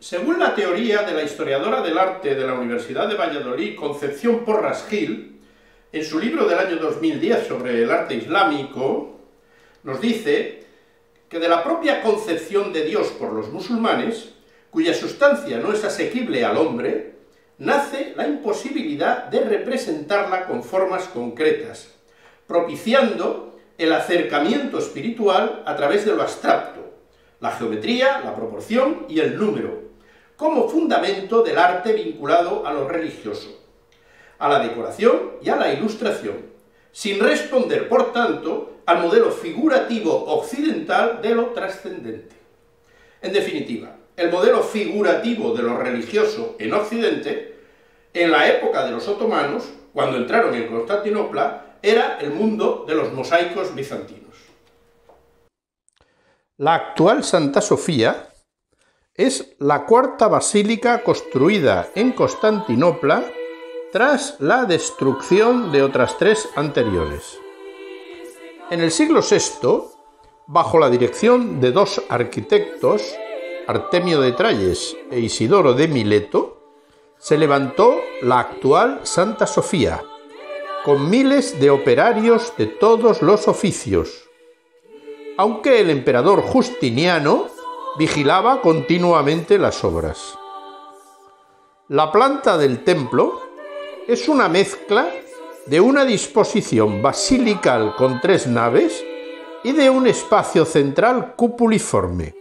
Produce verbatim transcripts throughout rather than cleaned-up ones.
Según la teoría de la historiadora del arte de la Universidad de Valladolid, Concepción Porras Gil, en su libro del año dos mil diez sobre el arte islámico, nos dice que de la propia concepción de Dios por los musulmanes, cuya sustancia no es asequible al hombre, nace la imposibilidad de representarla con formas concretas, propiciando el acercamiento espiritual a través de lo abstracto, la geometría, la proporción y el número, como fundamento del arte vinculado a lo religioso, a la decoración y a la ilustración, sin responder, por tanto, al modelo figurativo occidental de lo trascendente. En definitiva, el modelo figurativo de lo religioso en Occidente, en la época de los otomanos, cuando entraron en Constantinopla, era el mundo de los mosaicos bizantinos. La actual Santa Sofía es la cuarta basílica construida en Constantinopla tras la destrucción de otras tres anteriores. En el siglo sexto, bajo la dirección de dos arquitectos, Artemio de Tralles e Isidoro de Mileto, se levantó la actual Santa Sofía, con miles de operarios de todos los oficios, aunque el emperador Justiniano vigilaba continuamente las obras. La planta del templo es una mezcla de una disposición basilical con tres naves y de un espacio central cupuliforme.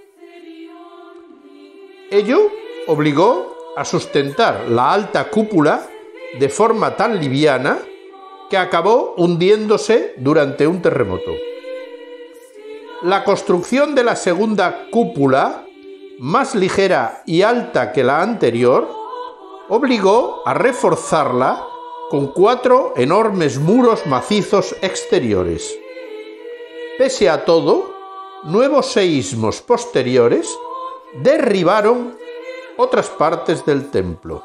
Ello obligó a sustentar la alta cúpula de forma tan liviana que acabó hundiéndose durante un terremoto. La construcción de la segunda cúpula, más ligera y alta que la anterior, obligó a reforzarla con cuatro enormes muros macizos exteriores. Pese a todo, nuevos seísmos posteriores derribaron otras partes del templo.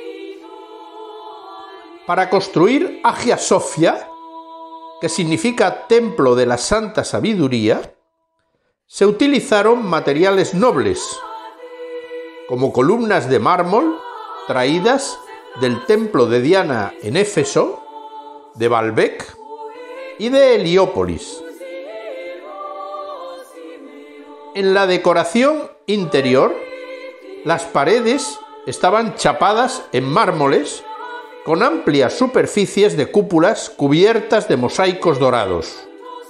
Para construir Hagia Sophia, que significa Templo de la Santa Sabiduría, se utilizaron materiales nobles, como columnas de mármol traídas del templo de Diana en Éfeso, de Baalbek y de Heliópolis. En la decoración interior, las paredes estaban chapadas en mármoles con amplias superficies de cúpulas cubiertas de mosaicos dorados.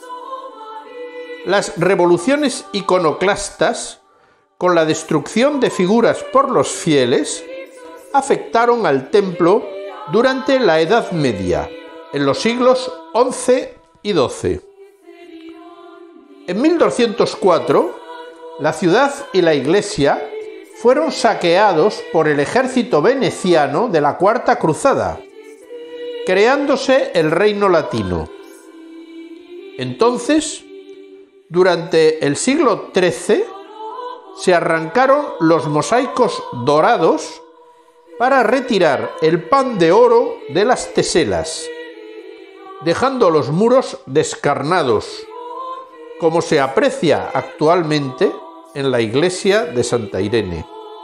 Las revoluciones iconoclastas, con la destrucción de figuras por los fieles, afectaron al templo durante la Edad Media, en los siglos once y doce. En mil doscientos cuatro, la ciudad y la iglesia fueron saqueados por el ejército veneciano de la Cuarta Cruzada, creándose el Reino Latino. Entonces, durante el siglo trece, se arrancaron los mosaicos dorados para retirar el pan de oro de las teselas, dejando los muros descarnados, como se aprecia actualmente en la iglesia de Santa Irene.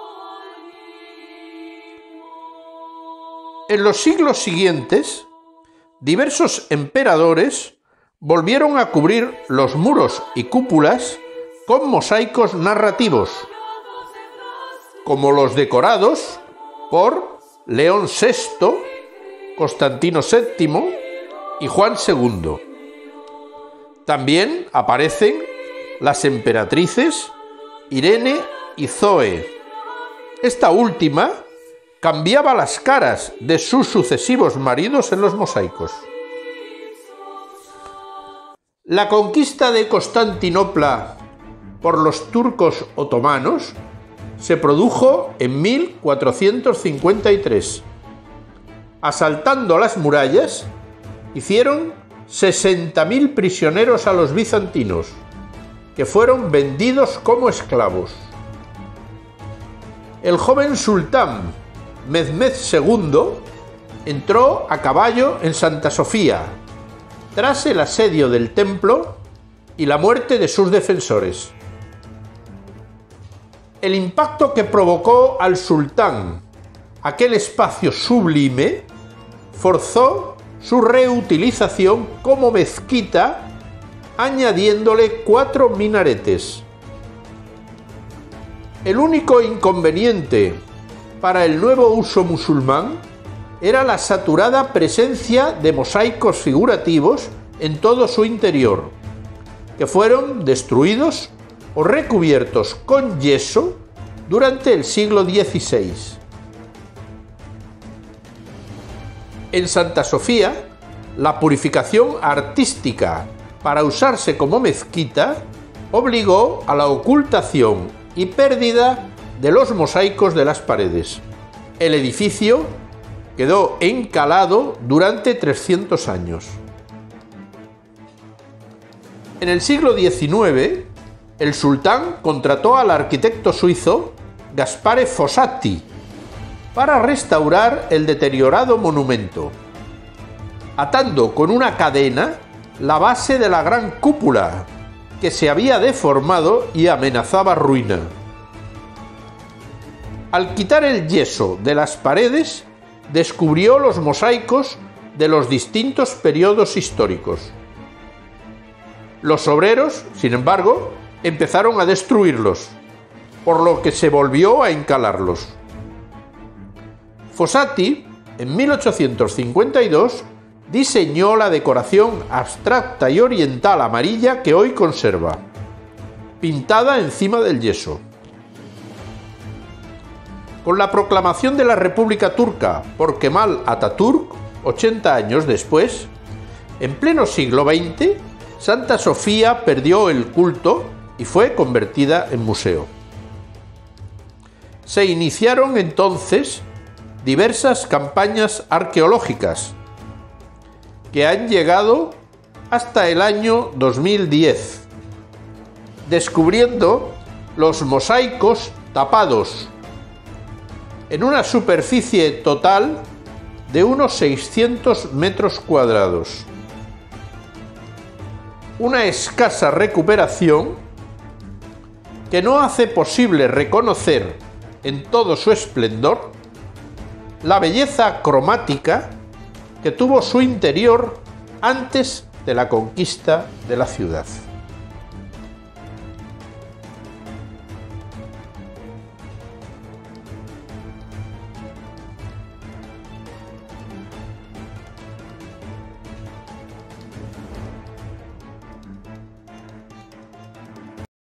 En los siglos siguientes, diversos emperadores volvieron a cubrir los muros y cúpulas con mosaicos narrativos, como los decorados por León sexto, Constantino séptimo y Juan segundo. También aparecen las emperatrices Irene y Zoe. Esta última cambiaba las caras de sus sucesivos maridos en los mosaicos. La conquista de Constantinopla por los turcos otomanos se produjo en mil cuatrocientos cincuenta y tres. Asaltando las murallas, hicieron sesenta mil prisioneros a los bizantinos, que fueron vendidos como esclavos. El joven sultán Mehmed segundo entró a caballo en Santa Sofía, tras el asedio del templo y la muerte de sus defensores. El impacto que provocó al sultán aquel espacio sublime forzó su reutilización como mezquita, añadiéndole cuatro minaretes. El único inconveniente para el nuevo uso musulmán era la saturada presencia de mosaicos figurativos en todo su interior, que fueron destruidos o recubiertos con yeso durante el siglo dieciséis. En Santa Sofía, la purificación artística para usarse como mezquita obligó a la ocultación y pérdida de los mosaicos de las paredes. El edificio quedó encalado durante trescientos años. En el siglo diecinueve, el sultán contrató al arquitecto suizo Gaspare Fossati para restaurar el deteriorado monumento, atando con una cadena la base de la gran cúpula, que se había deformado y amenazaba ruina. Al quitar el yeso de las paredes, descubrió los mosaicos de los distintos periodos históricos. Los obreros, sin embargo, empezaron a destruirlos, por lo que se volvió a encalarlos. Fossati, en mil ochocientos cincuenta y dos, diseñó la decoración abstracta y oriental amarilla que hoy conserva, pintada encima del yeso. Con la proclamación de la República Turca por Kemal Atatürk, ochenta años después, en pleno siglo veinte, Santa Sofía perdió el culto y fue convertida en museo. Se iniciaron entonces diversas campañas arqueológicas que han llegado hasta el año dos mil diez, descubriendo los mosaicos tapados en una superficie total de unos seiscientos metros cuadrados. Una escasa recuperación que no hace posible reconocer en todo su esplendor la belleza cromática que tuvo su interior antes de la conquista de la ciudad.